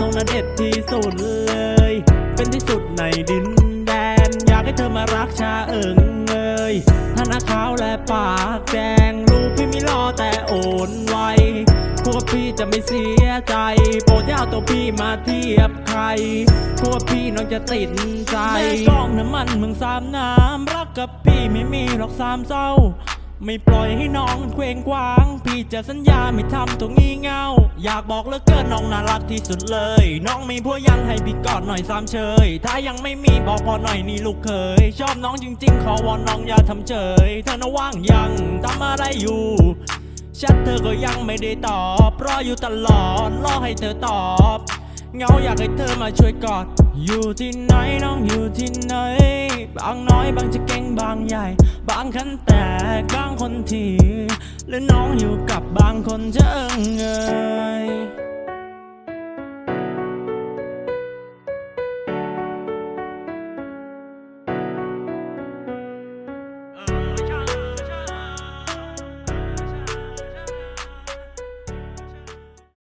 น้องน่ะเด็ดที่สุดเลยเป็นที่สุดในดินแดนอยากให้เธอมารักชาเอิงเอ่ยท่าหน้าขาวและปากแดงรูปพี่ไม่รอแต่โอนไวพวกพี่จะไม่เสียใจโปรดอย่าเอาตัวพี่มาเทียบใครพวกพี่น้องจะติดใจแม่กองน้ำมันเมืองสามน้ำรักกับพี่ไม่มีหรอกสามเศร้าไม่ปล่อยให้น้องเคว้งคว้างพี่จะสัญญาไม่ทำตัวงี่เง่าอยากบอกเหลือเกินน้องน่ารักที่สุดเลยน้องมีผัวยังให้พี่กอดหน่อยสามเชยถ้ายังไม่มีบอกพอหน่อยนี่ลูกเคยชอบน้องจริงๆขอวอนน้องอย่าทำเฉยเธอน่ะว่างยังทำอะไรอยู่แชทเธอก็ยังไม่ได้ตอบรออยู่ตลอดรอให้เธอตอบเงาอยากให้เธอมาช่วยกอดอยู่ที่ไหนน้องอยู่ที่ไหนบางน้อยบางจะเก่งบางใหญ่บางขันแตกบางคนทีหรือน้องอยู่กับบางคนจะเอิงเอ่